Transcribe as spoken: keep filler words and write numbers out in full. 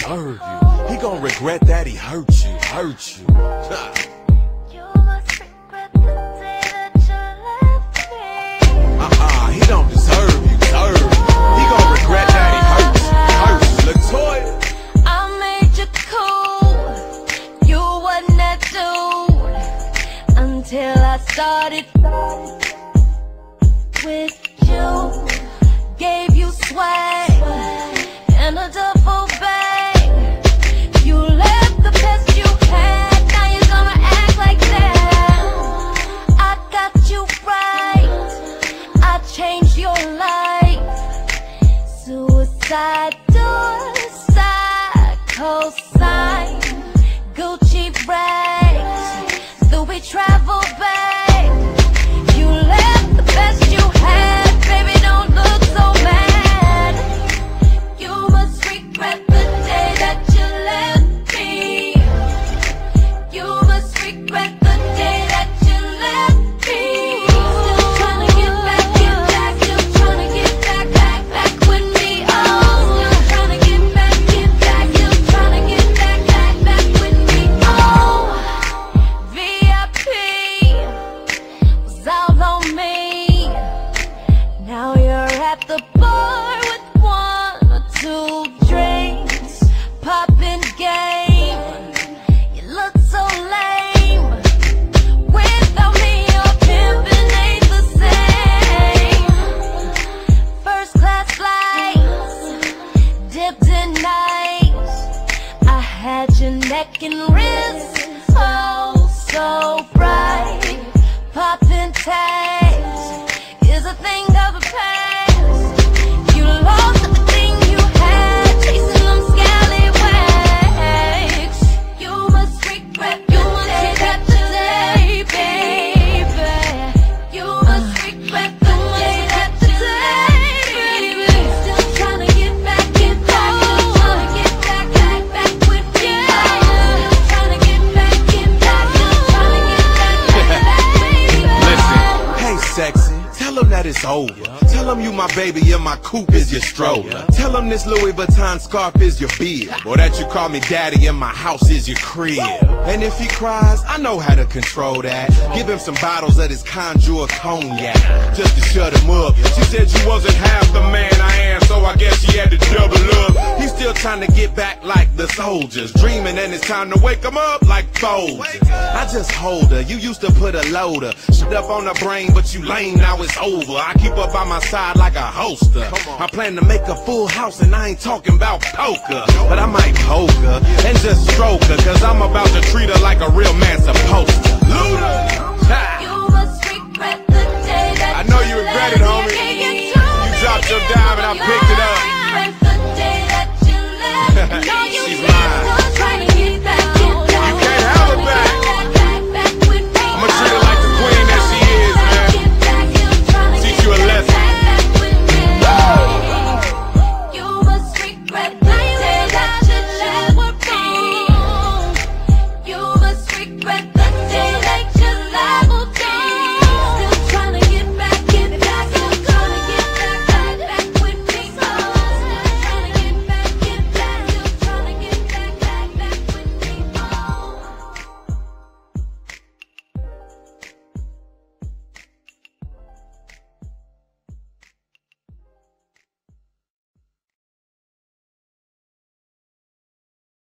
deserve you. He gon' regret that he hurt you, hurt you. Uh-uh, he don't deserve you, deserve you. He gon' regret that he hurt you, hurt you. LeToya, I made you cool. You wasn't that dude until I started with you. Gave you swag and a duffle bag. You left the best you had. Now you're gonna act like that. I got you right. I changed your life. Suicide door, side, cosign, Gucci rags, Louie travel bag. You left the best you had. Baby, don't look so mad. You must regret the day that you left me. You must regret the day that you left me. Still trying to get back, get back. Still trying to get back, back, back with me. Oh, still trying to get back, get back. Still trying to get back, back, back with me. Oh, V I P was all on me. Now you're at the bar with one or two drinks, popping game. You look so lame. Without me, your pimpin' ain't the same. First class flights, dipped in nights. I had your neck and wrist, oh so bright. Popping tags is a thing of the past. You lost everything you had, chasing them scallywags. You must regret the day that today, baby. You must regret the day that today, baby. Still trying to get back, get back. Still trying to get back, back, back with me. Still trying to get back, get back. Still trying to get back, back, back, baby. listen. Hey, sexy. Tell him that it's over. Tell him you my baby and my coupe is your stroller. Tell him this Louis Vuitton scarf is your beard, or that you call me daddy and my house is your crib. And if he cries, I know how to control that. Give him some bottles of this Conjure cognac, just to shut him up. She said you wasn't half the man I am, so I guess she had to double up. He's still trying to get back like the soldiers, dreaming and it's time to wake him up like Folgers. I just hold her, you used to put a loader, shit up on her brain, but you lame, now it's over. I keep her by my side like a holster. I plan to make a full house and I ain't talking about poker, but I might poke her and just stroke her, cause I'm about to treat her like a real man supposed to. Luda!